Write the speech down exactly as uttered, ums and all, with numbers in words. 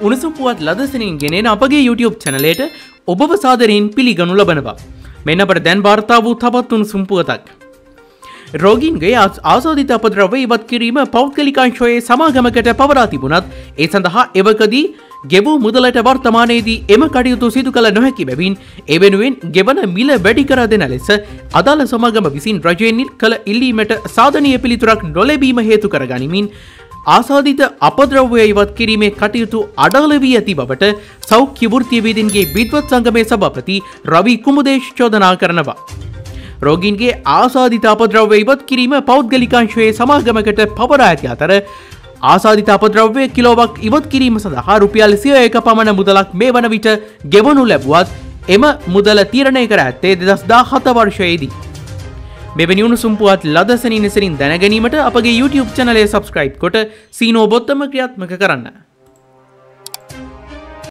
උණුසුම් පුවත් ලදසනින් ගෙනෙන අපගේ YouTube channel එකට ඔබව සාදරයෙන් පිළිගනු ලබනවා. මෙන්න අපට දැන් වාර්තා වූ තවත් උණුසුම් පුවතක්. රෝගීන්ගේ ආසාදිත අපද්‍රව්‍ය ඉවත් කිරීම පෞද්ගලික අංශයේ සමාගමකට පවරා තිබුණත් ඒ සඳහා එවකදී ගෙවූ මුදලට වර්තමානයේදී එම කටයුතු සිදු කළ නොහැකි බැවින් ඒ වෙනුවෙන් ගෙවන මිල වැඩි කර දෙන ලෙස අදාළ සමාගම විසින් රජයෙන් කළ ඉල්ලීමට සාධනීය පිළිතුරක් නොලැබීම හේතු කර ගනිමින් ආසාදිත අපද්‍රව්‍ය ඉවත් කිරීමේ කටයුතු අඩාල වී ඇති බවට සෞඛ්‍ය වෘත්තීයවේදීන්ගේ විද්වත් සංගමේ සභාපති රවි කුමුදේශ් චෝදනා කරනවා. රෝගීන්ගේ ආසාදිත අපද්‍රව්‍ය ඉවත් කිරීම පෞද්ගලික අංශයේ සමාගමකට පවරා ඇති අතර ආසාදිත අපද්‍රව්‍ය කිලෝවක් ඉවත් කිරීම සඳහා රුපියල් සිය එක පමණ මුදලක් මේ වන විට ගෙවනු ලැබුවත් එම මුදල තීරණය කර ඇත්තේ දෙදහස් දාහත වර්ෂයේදී. මෙවැනි උණුසුම් පුවත් ලදසනින් එසරින් දැනගැනීමට අපගේ YouTube channel එක subscribe කොට සීනෝ බොත්තම ක්‍රියාත්මක කරන්න.